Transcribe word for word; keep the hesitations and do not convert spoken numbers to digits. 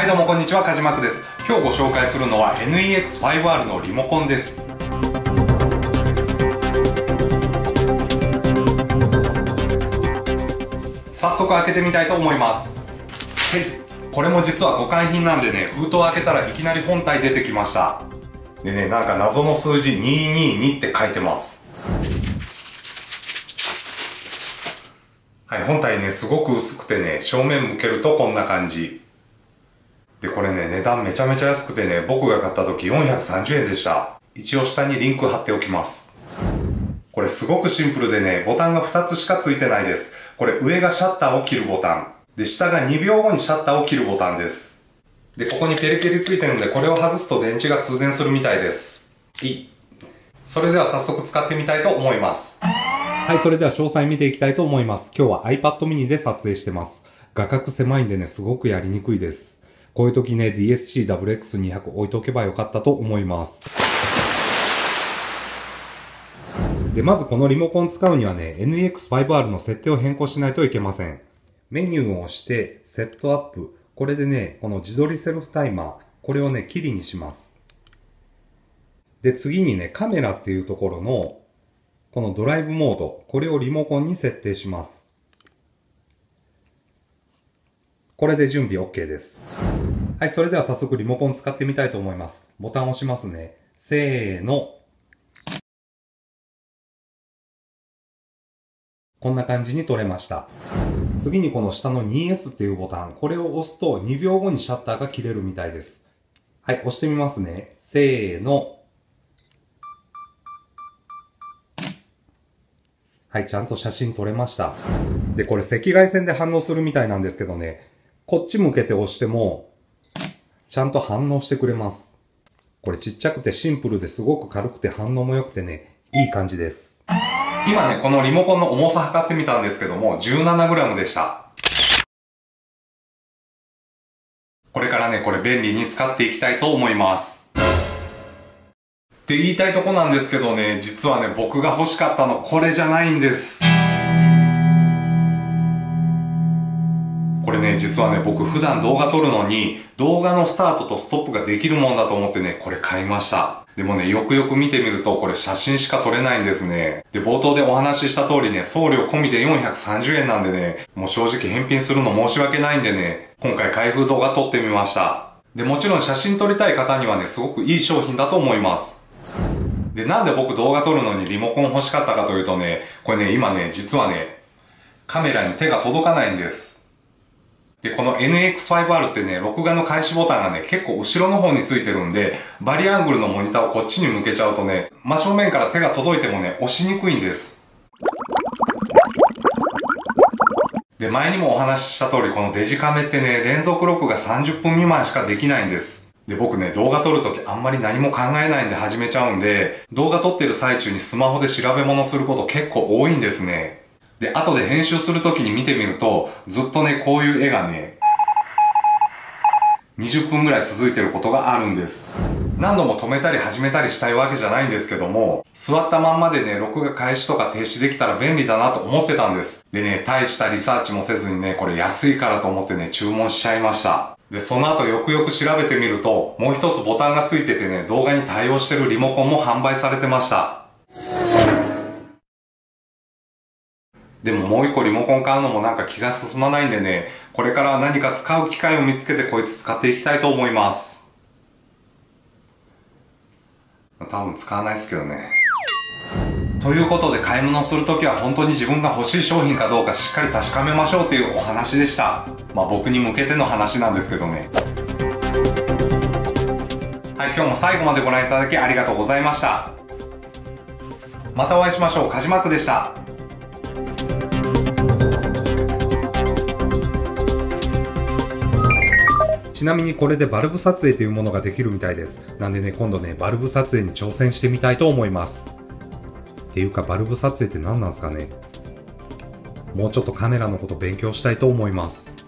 はいどうもこんにちは、かじまくです。今日ご紹介するのは エヌイーエックスファイブアール のリモコンです。早速開けてみたいと思います。はい、これも実は互換品なんでね、封筒を開けたらいきなり本体出てきました。でね、なんか謎の数字にひゃくにじゅうにって書いてます。はい、本体ね、すごく薄くてね、正面向けるとこんな感じ。で、これね、値段めちゃめちゃ安くてね、僕が買った時よんひゃくさんじゅうえんでした。一応下にリンク貼っておきます。これすごくシンプルでね、ボタンがふたつしかついてないです。これ上がシャッターを切るボタン。で、下がにびょうごにシャッターを切るボタンです。で、ここにペリペリついてるんで、これを外すと電池が通電するみたいです。いい。それでは早速使ってみたいと思います。 はい、それでは詳細見ていきたいと思います。今日は iPad mini で撮影してます。画角狭いんでね、すごくやりにくいです。こういう時ね、ディーエスシーダブリューエックスにひゃく 置いとけばよかったと思います。で、まずこのリモコン使うにはね、エヌイーエックスファイブアール の設定を変更しないといけません。メニューを押して、セットアップ。これでね、この自撮りセルフタイマー、これをね、切りにします。で、次にね、カメラっていうところの、このドライブモード、これをリモコンに設定します。これで準備 OK です。はい、それでは早速リモコン使ってみたいと思います。ボタンを押しますね。せーの。こんな感じに撮れました。次にこの下の にエス っていうボタン、これを押すとにびょうごにシャッターが切れるみたいです。はい、押してみますね。せーの。はい、ちゃんと写真撮れました。で、これ赤外線で反応するみたいなんですけどね、こっち向けて押しても、ちゃんと反応してくれます。これちっちゃくてシンプルですごく軽くて反応も良くてね、いい感じです。 今ね、このリモコンの重さ測ってみたんですけども、じゅうななグラム でした。これからね、これ便利に使っていきたいと思います。って言いたいとこなんですけどね、実はね、僕が欲しかったのこれじゃないんです。これね、実はね、僕普段動画撮るのに、動画のスタートとストップができるもんだと思ってね、これ買いました。でもね、よくよく見てみると、これ写真しか撮れないんですね。で、冒頭でお話しした通りね、送料込みでよんひゃくさんじゅうえんなんでね、もう正直返品するの申し訳ないんでね、今回開封動画撮ってみました。で、もちろん写真撮りたい方にはね、すごくいい商品だと思います。で、なんで僕動画撮るのにリモコン欲しかったかというとね、これね、今ね、実はね、カメラに手が届かないんです。で、この エヌイーエックスファイブアール ってね、録画の開始ボタンがね、結構後ろの方についてるんで、バリアングルのモニターをこっちに向けちゃうとね、真正面から手が届いてもね、押しにくいんです。で、前にもお話しした通り、このデジカメってね、連続録画さんじゅっぷん未満しかできないんです。で、僕ね、動画撮るときあんまり何も考えないんで始めちゃうんで、動画撮ってる最中にスマホで調べ物すること結構多いんですね。で、後で編集するときに見てみると、ずっとね、こういう絵がね、にじゅっぷんぐらい続いてることがあるんです。何度も止めたり始めたりしたいわけじゃないんですけども、座ったまんまでね、録画開始とか停止できたら便利だなと思ってたんです。でね、大したリサーチもせずにね、これ安いからと思ってね、注文しちゃいました。で、その後よくよく調べてみると、もう一つボタンがついててね、動画に対応してるリモコンも販売されてました。でももう一個リモコン買うのもなんか気が進まないんでね、これから何か使う機会を見つけてこいつ使っていきたいと思います。多分使わないですけどね。ということで買い物するときは本当に自分が欲しい商品かどうかしっかり確かめましょうっていうお話でした。まあ僕に向けての話なんですけどね。はい、今日も最後までご覧いただきありがとうございました。またお会いしましょう。かじまくでした。 ちなみにこれでバルブ撮影というものができるみたいです。なんでね、今度ね、バルブ撮影に挑戦してみたいと思います。っていうか、バルブ撮影って何なんですかね。もうちょっとカメラのこと勉強したいと思います。